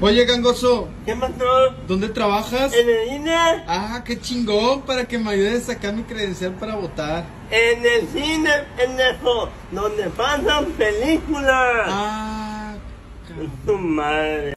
Oye, gangoso, ¿Qué pasó? ¿dónde trabajas? ¿En el cine? Ah, qué chingón, para que me ayudes a sacar mi credencial para votar. En el cine, pendejo, donde pasan películas. Ah, Tu madre.